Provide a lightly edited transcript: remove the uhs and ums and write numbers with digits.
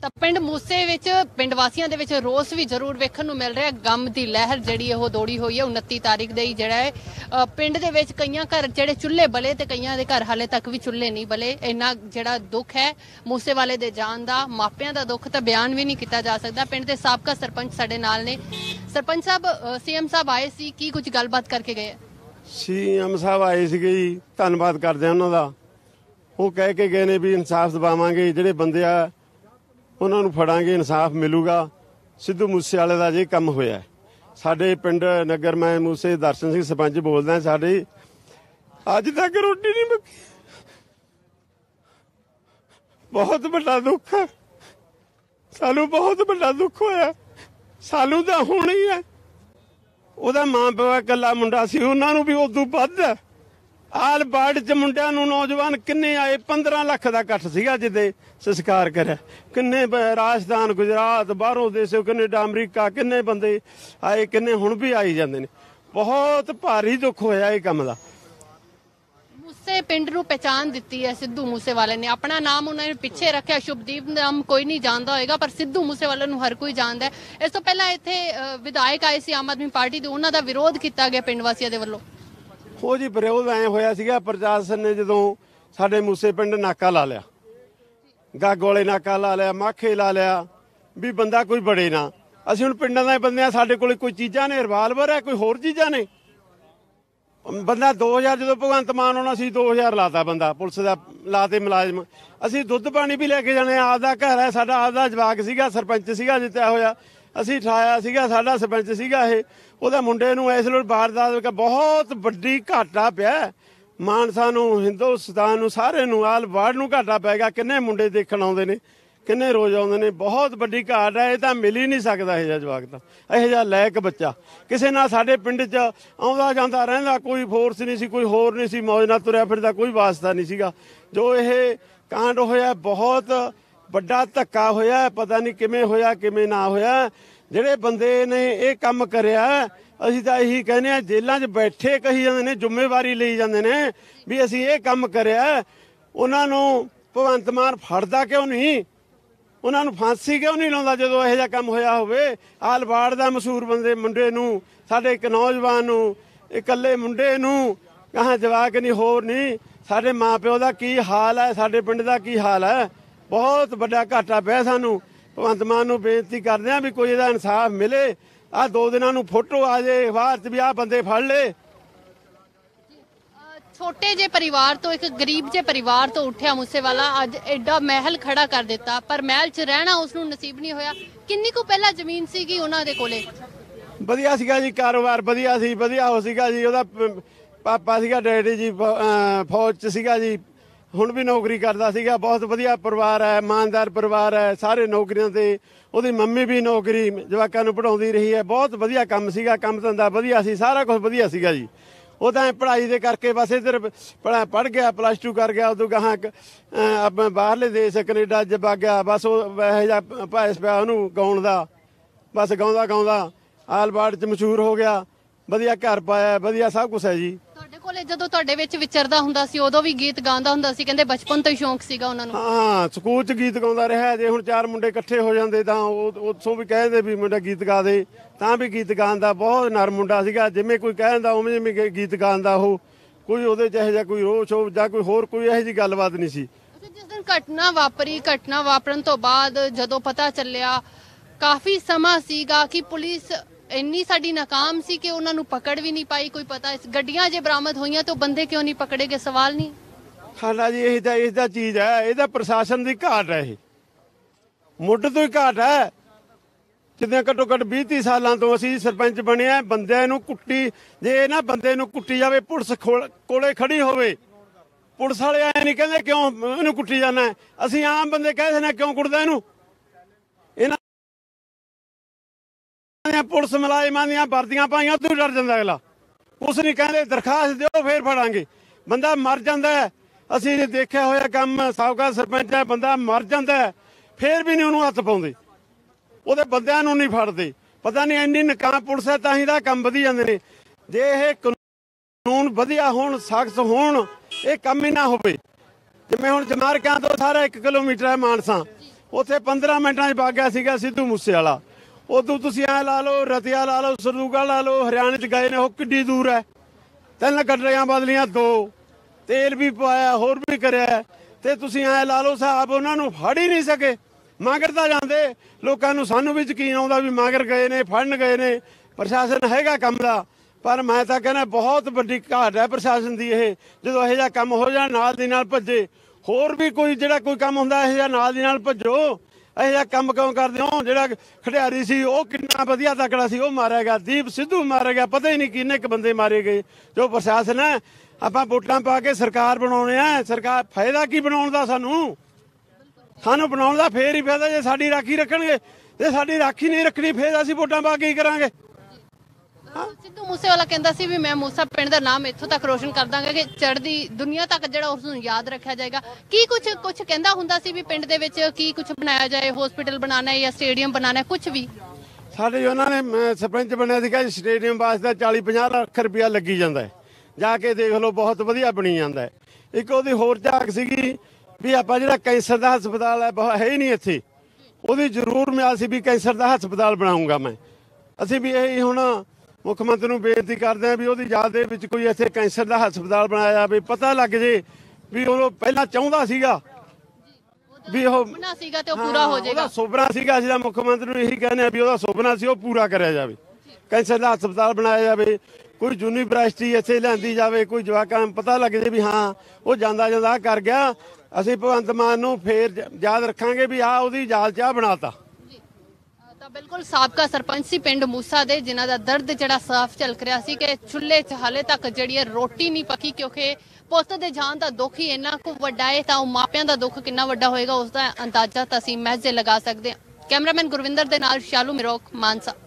ਤਾਂ ਪਿੰਡ ਮੂਸੇ ਵਿੱਚ ਪਿੰਡ ਵਾਸੀਆਂ ਦੇ ਵਿੱਚ ਰੋਸ ਵੀ ਜ਼ਰੂਰ ਵੇਖਣ ਨੂੰ ਮਿਲ ਰਿਹਾ। ਗਮ ਦੀ ਲਹਿਰ ਜਿਹੜੀ ਉਹ ਦੌੜੀ ਹੋਈ ਹੈ 29 ਤਾਰੀਖ ਦੇ ਹੀ ਜਿਹੜਾ ਹੈ ਪਿੰਡ ਦੇ ਵਿੱਚ ਕਈਆਂ ਘਰ ਜਿਹੜੇ ਚੁੱਲ੍ਹੇ ਬਲੇ ਤੇ ਕਈਆਂ ਦੇ ਘਰ ਹਾਲੇ ਤੱਕ ਵੀ ਚੁੱਲ੍ਹੇ ਨਹੀਂ ਬਲੇ। ਇੰਨਾ ਜਿਹੜਾ ਦੁੱਖ ਹੈ ਮੂਸੇ ਵਾਲੇ ਦੇ ਜਾਣ ਦਾ, ਮਾਪਿਆਂ ਦਾ ਦੁੱਖ ਤਾਂ ਬਿਆਨ ਵੀ ਨਹੀਂ ਕੀਤਾ ਜਾ ਸਕਦਾ। ਪਿੰਡ ਦੇ ਸਾਬਕਾ ਸਰਪੰਚ ਸਾਡੇ ਨਾਲ ਨੇ। ਸਰਪੰਚ ਸਾਹਿਬ, ਸੀਐਮ ਸਾਹਿਬ ਆਏ ਸੀ, ਕੀ ਕੁਝ ਗੱਲਬਾਤ ਕਰਕੇ ਗਏ? ਸੀਐਮ ਸਾਹਿਬ ਆਏ ਸੀਗੇ ਜੀ, ਧੰਨਵਾਦ ਕਰਦੇ ਆ ਉਹਨਾਂ ਦਾ। ਉਹ ਕਹਿ ਕੇ ਗਏ ਨੇ ਵੀ ਇਨਸਾਫ ਦਿਵਾਵਾਂਗੇ, ਜਿਹੜੇ ਬੰਦੇ ਆ ਉਹਨਾਂ ਨੂੰ ਫੜਾਂਗੇ, ਇਨਸਾਫ ਮਿਲੂਗਾ। ਸਿੱਧੂ ਮੂਸੇਵਾਲੇ ਦਾ ਜੇ ਕੰਮ ਹੋਇਆ ਸਾਡੇ ਪਿੰਡ ਨਗਰ, ਮੈਂ ਮੂਸੇ ਦਰਸ਼ਨ ਸਿੰਘ ਸਰਪੰਚ ਬੋਲਦਾ। ਸਾਡੇ ਅੱਜ ਤੱਕ ਰੋਟੀ ਨਹੀਂ ਮੁੱਕੀ, ਬਹੁਤ ਵੱਡਾ ਦੁੱਖ ਹੈ ਸਾਨੂੰ, ਬਹੁਤ ਵੱਡਾ ਦੁੱਖ ਹੋਇਆ ਸਾਨੂੰ ਤਾਂ ਹੁਣ ਹੀ ਹੈ। ਉਹਦਾ ਮਾਂ ਪਿਓ ਇਕੱਲਾ ਮੁੰਡਾ ਸੀ, ਉਹਨਾਂ ਨੂੰ ਵੀ ਉਦੋਂ ਵੱਧ ਆਲ ਬਾੜ ਚ ਮੁੰਡਿਆਂ ਨੂੰ ਨੌਜਵਾਨ ਕਿੰਨੇ ਆਏ। 15 ਲੱਖ ਦਾ ਇਕੱਠ ਸੀਗਾ ਜਿੱਦੇ ਸੰਸਕਾਰ ਕਰਿਆ। ਕਿੰਨੇ ਰਾਜਸਥਾਨ, ਗੁਜਰਾਤ, ਬਾਹਰੋਂ ਦੇਸ਼ੋਂ, ਕੈਨੇਡਾ, ਅਮਰੀਕਾ, ਕਿੰਨੇ ਬੰਦੇ ਆਏ, ਕਿੰਨੇ ਹੁਣ ਵੀ ਆਈ ਜਾਂਦੇ ਨੇ। ਬਹੁਤ ਭਾਰੀ ਦੁੱਖ ਹੋਇਆ ਇਹ ਕੰਮ ਦਾ। ਮੂਸੇ ਪਿੰਡ ਨੂੰ ਪਹਿਚਾਣ ਦਿੱਤੀ ਹੈ ਸਿੱਧੂ ਮੂਸੇਵਾਲੇ ਨੇ। ਆਪਣਾ ਨਾਮ ਉਹਨਾਂ ਨੇ ਪਿੱਛੇ ਰੱਖਿਆ, ਸ਼ੁਭਦੀਪ ਨਾਮ ਕੋਈ ਨਹੀਂ ਜਾਣਦਾ ਹੋਏਗਾ, ਪਰ ਸਿੱਧੂ ਮੂਸੇਵਾਲੇ ਨੂੰ ਹਰ ਕੋਈ ਜਾਣਦਾ ਹੈ। ਇਸ ਤੋਂ ਪਹਿਲਾਂ ਇੱਥੇ ਵਿਧਾਇਕ ਆਏ ਸੀ ਆਮ ਆਦਮੀ ਪਾਰਟੀ ਦੇ, ਉਹਨਾਂ ਦਾ ਵਿਰੋਧ ਕੀਤਾ ਗਿਆ ਪਿੰਡ ਵਾਸੀਆਂ ਦੇ ਵੱਲੋਂ। ਉਹ ਜੀ ਵਿਰੋਧ ਐ ਹੋਇਆ ਸੀਗਾ, ਪ੍ਰਸ਼ਾਸਨ ਨੇ ਜਦੋਂ ਸਾਡੇ ਮੂਸੇ ਪਿੰਡ ਨਾਕਾ ਲਾ ਲਿਆ, ਗਾਗੋ ਵਾਲੇ ਨਾਕਾ ਲਾ ਲਿਆ, ਮਾਖੇ ਲਾ ਲਿਆ, ਵੀ ਬੰਦਾ ਕੋਈ ਬੜੇ ਨਾ। ਅਸੀਂ ਹੁਣ ਪਿੰਡਾਂ ਦੇ ਬੰਦੇ ਆ, ਸਾਡੇ ਕੋਲ ਕੋਈ ਚੀਜ਼ਾਂ ਨੇ, ਰਿਵਾਲਵਰ ਹੈ, ਕੋਈ ਹੋਰ ਚੀਜ਼ਾਂ ਨੇ। ਬੰਦਾ 2000 ਜਦੋਂ ਭਗਵੰਤ ਮਾਨ ਆਉਣਾ ਸੀ 2000 ਲਾਤਾ, ਬੰਦਾ ਪੁਲਿਸ ਦਾ ਲਾਤੇ ਮੁਲਾਜ਼ਮ। ਅਸੀਂ ਦੁੱਧ ਪਾਣੀ ਵੀ ਲੈ ਕੇ ਜਾਣੇ, ਆਪਦਾ ਘਰ ਹੈ ਸਾਡਾ, ਆਪਦਾ ਜਵਾਕ ਸੀਗਾ, ਸਰਪੰਚ ਸੀਗਾ ਜਿੱਤਿਆ ਹੋਇਆ, ਅਸੀਂ ਠਾਇਆ ਸੀਗਾ, ਸਾਡਾ ਸਰਪੰਚ ਸੀਗਾ ਇਹ। ਉਹਦਾ ਮੁੰਡੇ ਨੂੰ ਇਸ ਵੇਲੇ ਵਾਰਦਾਤ ਬਹੁਤ ਵੱਡੀ ਘਾਟਾ ਪਿਆ ਮਾਨਸਾ ਨੂੰ, ਹਿੰਦੁਸਤਾਨ ਨੂੰ, ਸਾਰੇ ਨੂੰ, ਆਲ ਵਾਰਡ ਨੂੰ ਘਾਟਾ ਪੈ ਗਿਆ। ਕਿੰਨੇ ਮੁੰਡੇ ਦੇਖਣ ਆਉਂਦੇ ਨੇ, ਕਿੰਨੇ ਰੋਜ਼ ਆਉਂਦੇ ਨੇ, ਬਹੁਤ ਵੱਡੀ ਘਾਟ ਹੈ। ਇਹ ਤਾਂ ਮਿਲ ਹੀ ਨਹੀਂ ਸਕਦਾ ਇਹ ਜਿਹਾ ਜਵਾਕ ਤਾਂ, ਇਹੋ ਜਿਹਾ ਲਾਇਕ ਬੱਚਾ ਕਿਸੇ ਨਾਲ ਸਾਡੇ ਪਿੰਡ 'ਚ ਆਉਂਦਾ ਜਾਂਦਾ ਰਹਿੰਦਾ। ਕੋਈ ਫੋਰਸ ਨਹੀਂ ਸੀ, ਕੋਈ ਹੋਰ ਨਹੀਂ ਸੀ, ਮੌਜ ਨਾਲ ਤੁਰਿਆ ਫਿਰਦਾ, ਕੋਈ ਵਾਸਤਾ ਨਹੀਂ ਸੀਗਾ। ਜੋ ਇਹ ਕਾਂਡ ਹੋਇਆ ਬਹੁਤ ਵੱਡਾ ਧੱਕਾ ਹੋਇਆ, ਪਤਾ ਨਹੀਂ ਕਿਵੇਂ ਹੋਇਆ ਕਿਵੇਂ ਨਾ ਹੋਇਆ। ਜਿਹੜੇ ਬੰਦੇ ਨੇ ਇਹ ਕੰਮ ਕਰਿਆ, ਅਸੀਂ ਤਾਂ ਇਹੀ ਕਹਿੰਦੇ ਆ, ਜੇਲ੍ਹਾਂ 'ਚ ਬੈਠੇ ਕਹੀ ਜਾਂਦੇ ਨੇ, ਜ਼ਿੰਮੇਵਾਰੀ ਲਈ ਜਾਂਦੇ ਨੇ ਵੀ ਅਸੀਂ ਇਹ ਕੰਮ ਕਰਿਆ। ਉਹਨਾਂ ਨੂੰ ਭਗਵੰਤ ਮਾਨ ਫੜਦਾ ਕਿਉਂ ਨਹੀਂ? ਉਹਨਾਂ ਨੂੰ ਫਾਂਸੀ ਕਿਉਂ ਨਹੀਂ ਲਾਉਂਦਾ ਜਦੋਂ ਇਹੋ ਜਿਹਾ ਕੰਮ ਹੋਇਆ ਹੋਵੇ? ਆਲਵਾੜ ਦਾ ਮਸ਼ਹੂਰ ਮੁੰਡੇ ਨੂੰ, ਸਾਡੇ ਇੱਕ ਨੌਜਵਾਨ ਨੂੰ, ਇਕੱਲੇ ਮੁੰਡੇ ਨੂੰ, ਕਹਾਂ ਜਵਾਕ ਨਹੀਂ, ਹੋਰ ਨਹੀਂ। ਸਾਡੇ ਮਾਂ ਪਿਓ ਦਾ ਕੀ ਹਾਲ ਹੈ, ਸਾਡੇ ਪਿੰਡ ਦਾ ਕੀ ਹਾਲ ਹੈ। ਬਹੁਤ ਵੱਡਾ ਘਾਟਾ ਪਿਆ ਸਾਨੂੰ। ਭਗਵੰਤ ਮਾਨ ਨੂੰ ਬੇਨਤੀ ਕਰਦੇ ਆ ਵੀ ਕੋਈ ਇਹਦਾ ਇਨਸਾਫ ਮਿਲੇ। ਆਹ 2 ਦਿਨਾਂ ਨੂੰ ਫੋਟੋ ਆ ਜੇ ਅਖਬਾਰ 'ਚ ਵੀ ਆਹ ਬੰਦੇ ਫੜ ਲਏ। ਛੋਟੇ ਜਿਹੇ ਪਰਿਵਾਰ ਤੋਂ, ਇੱਕ ਗਰੀਬ ਜਿਹੇ ਪਰਿਵਾਰ ਤੋਂ ਉੱਠਿਆ ਮੂਸੇਵਾਲਾ, ਅੱਜ ਐਡਾ ਮਹਿਲ ਖੜਾ ਕਰ ਦਿੱਤਾ, ਪਰ ਮਹਿਲ 'ਚ ਰਹਿਣਾ ਉਸ ਨੂੰ ਨਸੀਬ ਨਹੀਂ ਹੋਇਆ। ਕਿੰਨੀ ਕੁ ਪਹਿਲਾਂ ਜ਼ਮੀਨ ਸੀਗੀ ਉਹਨਾਂ ਦੇ ਕੋਲੇ? ਵਧੀਆ ਸੀਗਾ ਜੀ, ਕਾਰੋਬਾਰ ਵਧੀਆ ਸੀ, ਵਧੀਆ ਹੋ ਸੀਗਾ ਜੀ। ਉਹਦਾ ਪਾਪਾ ਸੀਗਾ, ਡੈਡੀ ਜੀ ਫੌਜ 'ਚ ਸੀਗਾ ਜੀ, ਹੁਣ ਵੀ ਨੌਕਰੀ ਕਰਦਾ ਸੀਗਾ। ਬਹੁਤ ਵਧੀਆ ਪਰਿਵਾਰ ਹੈ, ਇਮਾਨਦਾਰ ਪਰਿਵਾਰ ਹੈ, ਸਾਰੇ ਨੌਕਰੀਆਂ ਤੇ। ਉਹਦੀ ਮੰਮੀ ਵੀ ਨੌਕਰੀ, ਜਵਾਕਾਂ ਨੂੰ ਪੜ੍ਹਾਉਂਦੀ ਰਹੀ ਹੈ। ਬਹੁਤ ਵਧੀਆ ਕੰਮ ਸੀਗਾ, ਕੰਮ ਧੰਦਾ ਵਧੀਆ ਸੀ, ਸਾਰਾ ਕੁਝ ਵਧੀਆ ਸੀਗਾ ਜੀ। ਉਹ ਤਾਂ ਪੜ੍ਹਾਈ ਦੇ ਕਰਕੇ ਬਸ ਇੱਧਰ ਪੜ੍ਹ ਗਿਆ, +2 ਕਰ ਗਿਆ, ਉਦੋਂ ਗਾਹਾਂ ਆਪਣੇ ਬਾਹਰਲੇ ਦੇਸ਼ ਕੈਨੇਡਾ 'ਚ ਵਗ ਗਿਆ। ਬਸ ਉਹ ਇਹੋ ਜਿਹਾ ਭਾਇਸ ਪਿਆ ਉਹਨੂੰ ਗਾਉਣ ਦਾ, ਬਸ ਗਾਉਂਦਾ ਗਾਉਂਦਾ ਆਲਬਾੜ 'ਚ ਮਸ਼ਹੂਰ ਹੋ ਗਿਆ। ਵਧੀਆ ਘਰ ਪਾਇਆ, ਵਧੀਆ ਸਭ ਕੁਛ ਹੈ ਜੀ। ਤੁਹਾਡੇ ਕੋਲੇ ਜਦੋਂ ਤੁਹਾਡੇ ਵਿੱਚ ਵਿਚਰਦਾ ਹੁੰਦਾ ਸੀ ਉਦੋਂ ਵੀ ਗੀਤ ਗਾਉਂਦਾ ਹੁੰਦਾ ਸੀ, ਕਹਿੰਦੇ ਬਚਪਨ ਤੋਂ ਹੀ ਸ਼ੌਂਕ ਸੀਗਾ ਉਹਨਾਂ ਨੂੰ? ਹਾਂ, ਸਕੂਲ 'ਚ ਗੀਤ ਗਾਉਂਦਾ ਰਿਹਾ। ਜੇ ਹੁਣ 4 ਮੁੰਡੇ ਇਕੱਠੇ ਹੋ ਜਾਂਦੇ ਤਾਂ ਉੱਥੋਂ ਵੀ ਕਹਿੰਦੇ ਵੀ ਮੁੰਡਾ ਗੀਤ ਗਾ ਦੇ, ਤਾਂ ਵੀ ਗੀਤ ਗਾਉਣ ਦਾ ਬਹੁਤ ਨਰਮ ਮੁੰਡਾ ਸੀਗਾ। ਜਿਵੇਂ ਕੋਈ ਕਹਿੰਦਾ ਉਵੇਂ ਜਿਵੇਂ ਗੀਤ ਗਾਉਣ ਦਾ ਉਹ, ਕੋਈ ਉਹਦੇ 'ਚ ਇਹੋ ਜਿਹਾ ਕੋਈ ਰੋਹ ਸ਼ੋਹ ਜਾਂ ਕੋਈ ਹੋਰ ਕੋਈ ਇਹੋ ਜਿਹੀ ਗੱਲਬਾਤ ਨਹੀਂ ਸੀ। ਜਿਸ ਦਿਨ ਘਟਨਾ ਵਾਪਰੀ, ਘਟਨਾ ਵਾਪਰਨ ਤੋਂ ਬਾਅਦ ਜਦੋਂ ਪਤਾ ਚੱਲਿਆ, ਕਾਫੀ ਸਮਾਂ ਸੀਗਾ ਕਿ ਪੁਲਿਸ ਇੰਨੀ ਸਾਡੀ ਨਾਕਾਮ ਸੀ ਕਿ ਉਹਨਾਂ ਨੂੰ ਪਕੜ ਵੀ ਨਹੀਂ ਪਾਈ। ਕੋਈ ਪਤਾ ਇਸ ਗੱਡੀਆਂ ਜੇ ਬਰਾਮਦ ਹੋਈਆਂ ਤਾਂ ਬੰਦੇ ਕਿਉਂ ਨਹੀਂ ਪਕੜੇ ਗਏ? ਸਵਾਲ ਨਹੀਂ ਸਾਡਾ ਜੀ। ਇਹ ਤਾਂ ਇਸਦਾ ਚੀਜ਼ ਹੈ, ਇਹਦਾ ਪ੍ਰਸ਼ਾਸਨ ਦੀ ਘਾਟ ਹੈ, ਇਹ ਮੁੱਢ ਤੋਂ ਹੀ ਘਾਟ ਹੈ। ਜਿੱਦਾਂ ਘੱਟੋ ਘੱਟ 20-30 ਸਾਲਾਂ ਤੋਂ ਅਸੀਂ ਸਰਪੰਚ ਬਣਿਆ, ਬੰਦਿਆਂ ਨੂੰ ਕੁੱਟੀ, ਜੇ ਨਾ ਬੰਦੇ ਨੂੰ ਕੁੱਟੀ ਜਾਵੇ, ਪੁਲਿਸ ਕੋਲੇ ਖੜੀ ਹੋਵੇ, ਪੁਲਿਸ ਵਾਲੇ ਐ ਨਹੀਂ ਕਹਿੰਦੇ ਕਿਉਂ ਇਹਨੂੰ ਕੁੱਟੀ ਜਾਣਾ। ਅਸੀਂ ਆਮ ਬੰਦੇ ਕਹਿੰਦੇ ਨੇ ਕਿਉਂ ਕੁੱਟਦਾ ਇਹਨੂੰ। ਇਹਨਾਂ ਪੁਲਿਸ ਮੁਲਾਜ਼ਮਾਂ ਦੀਆਂ ਵਰਦੀਆਂ ਪਾਈਆਂ ਤੂੰ ਡਰ ਜਾਂਦਾ ਅਗਲਾ। ਉਸ ਨਹੀਂ ਕਹਿੰਦੇ ਦਰਖਾਸਤ ਦਿਓ ਫੇਰ ਫੜਾਂਗੇ, ਬੰਦਾ ਮਰ ਜਾਂਦਾ ਹੈ। ਅਸੀਂ ਦੇਖਿਆ ਹੋਇਆ ਕੰਮ, ਸਾਬਕਾ ਸਰਪੰਚ ਹੈ, ਬੰਦਾ ਮਰ ਜਾਂਦਾ ਹੈ, ਫੇਰ ਵੀ ਨਹੀਂ ਉਹਨੂੰ ਹੱਥ ਪਾਉਂਦੇ, ਉਹਦੇ ਬੰਦਿਆਂ ਨੂੰ ਨਹੀਂ ਫੜਦੇ। ਪਤਾ ਨਹੀਂ ਇੰਨੀ ਨਕਾਮ ਪੁਲਿਸ ਹੈ, ਤਾਂ ਹੀ ਦਾ ਕੰਮ ਵਧੀ ਜਾਂਦੇ ਨੇ। ਜੇ ਇਹ ਕਾਨੂੰਨ ਵਧੀਆ ਹੋਣ, ਸਖਤ ਹੋਣ, ਇਹ ਕੰਮ ਹੀ ਨਾ ਹੋਵੇ। ਜਿਵੇਂ ਹੁਣ ਜਮਾਰਕਾਂ ਤੋਂ ਸਾਰਾ 1 ਕਿਲੋਮੀਟਰ ਹੈ ਮਾਨਸਾ, ਉੱਥੇ 15 ਮਿੰਟਾਂ 'ਚ ਵਗ ਗਿਆ ਸੀਗਾ ਸਿੱਧੂ ਮੂਸੇਵਾਲਾ। ਉਦੋਂ ਤੁਸੀਂ ਐ ਲਾ ਲਓ, ਰਤੀਆ ਲਾ ਲਓ, ਸਰਦੂਗਾ ਲਾ ਲਓ, ਹਰਿਆਣੇ 'ਚ ਗਏ ਨੇ, ਉਹ ਕਿੱਡੀ ਦੂਰ ਹੈ। 3 ਗੱਡੀਆਂ ਬਦਲੀਆਂ, 2 ਤੇਲ ਵੀ ਪਾਇਆ, ਹੋਰ ਵੀ ਕਰਿਆ, ਤੇ ਤੁਸੀਂ ਐ ਲਾ ਲਓ ਸਾਹਿਬ ਉਹਨਾਂ ਨੂੰ ਫੜ ਹੀ ਨਹੀਂ ਸਕੇ। ਮਗਰ ਤਾਂ ਜਾਂਦੇ ਲੋਕਾਂ ਨੂੰ, ਸਾਨੂੰ ਵੀ ਯਕੀਨ ਆਉਂਦਾ ਵੀ ਮਗਰ ਗਏ ਨੇ, ਫੜਨ ਗਏ ਨੇ, ਪ੍ਰਸ਼ਾਸਨ ਹੈਗਾ ਕੰਮ ਦਾ। ਪਰ ਮੈਂ ਤਾਂ ਕਹਿੰਦਾ ਬਹੁਤ ਵੱਡੀ ਘਾਟ ਹੈ ਪ੍ਰਸ਼ਾਸਨ ਦੀ ਇਹ। ਜਦੋਂ ਇਹੋ ਜਿਹਾ ਕੰਮ ਹੋ ਜਾਣ ਨਾਲ ਦੀ ਨਾਲ ਭੱਜੇ। ਹੋਰ ਵੀ ਕੋਈ ਜਿਹੜਾ ਕੋਈ ਕੰਮ ਹੁੰਦਾ ਇਹੋ ਜਿਹਾ ਨਾਲ ਦੀ ਨਾਲ ਭੱਜੋ। ਇਹੋ ਜਿਹਾ ਕੰਮ ਕਿਉਂ ਕਰਦੇ ਹੋ? ਜਿਹੜਾ ਖਿਡਾਰੀ ਸੀ ਉਹ ਕਿੰਨਾ ਵਧੀਆ ਤਕੜਾ ਸੀ, ਉਹ ਮਾਰਿਆ ਗਿਆ। ਦੀਪ ਸਿੱਧੂ ਮਾਰਿਆ ਗਿਆ, ਪਤਾ ਹੀ ਨਹੀਂ ਕਿੰਨੇ ਕੁ ਬੰਦੇ ਮਾਰੇ ਗਏ। ਜੋ ਪ੍ਰਸ਼ਾਸਨ ਹੈ, ਆਪਾਂ ਵੋਟਾਂ ਪਾ ਕੇ ਸਰਕਾਰ ਬਣਾਉਣੇ ਆ। ਸਰਕਾਰ ਫਾਇਦਾ ਕੀ ਬਣਾਉਣ ਦਾ? ਸਾਨੂੰ ਬਣਾਉਣ ਦਾ ਫੇਰ ਹੀ ਫਾਇਦਾ ਜੇ ਸਾਡੀ ਰਾਖੀ ਰੱਖਣਗੇ। ਜੇ ਸਾਡੀ ਰਾਖੀ ਨਹੀਂ ਰੱਖਣੀ ਫੇਰ ਅਸੀਂ ਵੋਟਾਂ ਪਾ ਕੇ ਕੀ ਕਰਾਂਗੇ? ਸਿੱਧੂ ਮੂਸੇਵਾਲਾ ਕਹਿੰਦਾ ਸੀ ਵੀ ਮੈਂ ਮੂਸਾ ਪਿੰਡ ਦਾ ਨਾਮ ਇੱਥੋਂ ਤੱਕ ਰੋਸ਼ਨ ਕਰ ਦਾਂਗਾ ਕਿ ਚੜ੍ਹਦੀ ਦੁਨੀਆ ਤੱਕ ਜਿਹੜਾ ਉਸ ਨੂੰ ਯਾਦ ਰੱਖਿਆ ਜਾਏਗਾ। ਕੀ ਕੁਝ ਕਹਿੰਦਾ ਹੁੰਦਾ ਸੀ ਵੀ ਪਿੰਡ ਦੇ ਵਿੱਚ ਕੀ ਕੁਝ ਬਣਾਇਆ ਜਾਏ, ਹਸਪੀਟਲ ਬਣਾਉਣਾ ਹੈ ਜਾਂ ਸਟੇਡੀਅਮ ਬਣਾਉਣਾ ਹੈ, ਕੁਝ ਵੀ? ਸਾਡੇ ਉਹਨਾਂ ਨੇ ਸਰਪੰਚ ਬਣਿਆ ਸੀਗਾ, ਸਟੇਡੀਅਮ ਵਾਸਤੇ 40-50 ਲੱਖ ਰੁਪਇਆ ਲੱਗੀ ਜਾਂਦਾ ਹੈ। ਜਾ ਕੇ ਦੇਖ ਲਓ, ਬਹੁਤ ਵਧੀਆ ਬਣੀ ਜਾਂਦਾ ਹੈ। ਇੱਕ ਉਹਦੀ ਹੋਰ ਝਾਕ ਸੀਗੀ ਵੀ ਆਪਾਂ ਜਿਹੜਾ ਕੈਂਸਰ ਦਾ ਹਸਪਤਾਲ ਹੈ ਹੀ ਨਹੀਂ ਇੱਥੇ, ਉਹਦੀ ਜ਼ਰੂਰ ਮਿਆਦ ਸੀ ਵੀ ਕੈਂਸਰ ਦਾ ਹਸਪਤਾਲ ਬਣਾਉਂਗਾ ਮੈਂ। ਅਸੀਂ ਵੀ ਇਹੀ ਹੁਣ ਮੁੱਖ ਮੰਤਰੀ ਨੂੰ ਬੇਨਤੀ ਕਰਦੇ ਹਾਂ ਵੀ ਉਹਦੀ ਯਾਦ ਦੇ ਵਿੱਚ ਕੋਈ ਇੱਥੇ ਕੈਂਸਰ ਦਾ ਹਸਪਤਾਲ ਬਣਾਇਆ ਜਾਵੇ। ਪਤਾ ਲੱਗ ਜੇ ਵੀ ਉਹ ਪਹਿਲਾਂ ਚਾਹੁੰਦਾ ਸੀਗਾ ਵੀ ਉਹ ਸੁਪਨਾ ਸੀਗਾ ਤੇ ਉਹ ਪੂਰਾ ਹੋ ਜਾਏਗਾ। ਉਹਦਾ ਸੁਪਨਾ ਸੀਗਾ। ਅਸੀਂ ਤਾਂ ਮੁੱਖ ਮੰਤਰੀ ਨੂੰ ਇਹੀ ਕਹਿੰਦੇ ਆ ਵੀ ਉਹਦਾ ਸੁਪਨਾ ਸੀ, ਉਹ ਪੂਰਾ ਕਰਿਆ ਜਾਵੇ। ਕੈਂਸਰ ਦਾ ਹਸਪਤਾਲ ਬਣਾਇਆ ਜਾਵੇ, ਕੋਈ ਯੂਨੀਵਰਸਿਟੀ ਇੱਥੇ ਲਿਆਂਦੀ ਜਾਵੇ, ਕੋਈ ਜਵਾਕਾਂ ਨੂੰ ਪਤਾ ਲੱਗ ਜੇ ਵੀ ਹਾਂ ਉਹ ਜਾਂਦਾ ਕਰ ਗਿਆ। ਅਸੀਂ ਭਗਵੰਤ ਮਾਨ ਨੂੰ ਫੇਰ ਯਾਦ ਰੱਖਾਂਗੇ ਵੀ ਆਹ ਉਹਦੀ ਯਾਦ 'ਚ ਬਣਾਤਾ। ਤਾਂ ਬਿਲਕੁਲ ਸਾਬਕਾ ਸਰਪੰਚ ਸੀ ਪਿੰਡ ਮੂਸਾ ਦੇ, ਜਿਨ੍ਹਾਂ ਦਾ ਦਰਦ ਜਿਹੜਾ ਸਾਫ਼ ਝਲਕ ਰਿਹਾ ਸੀ ਕਿ ਚੁੱਲ੍ਹੇ 'ਚ ਹਾਲੇ ਤੱਕ ਜਿਹੜੀ ਹੈ ਰੋਟੀ ਨਹੀਂ ਪੱਕੀ, ਕਿਉਂਕਿ ਪੁੱਤ ਦੇ ਜਾਣ ਦਾ ਦੁੱਖ ਹੀ ਇੰਨਾ ਕੁ ਵੱਡਾ ਹੈ। ਤਾਂ ਉਹ ਮਾਪਿਆਂ ਦਾ ਦੁੱਖ ਕਿੰਨਾ ਵੱਡਾ ਹੋਏਗਾ ਉਸ ਦਾ ਅੰਦਾਜ਼ਾ ਤਾਂ ਅਸੀਂ ਮਹਿਜ਼ ਲਗਾ ਸਕਦੇ ਹਾਂ। ਕੈਮਰਾਮੈਨ ਗੁਰਵਿੰਦਰ ਦੇ ਨਾਲ ਸ਼ਾਲੂ ਮਿਰੋਕ, ਮਾਨਸਾ।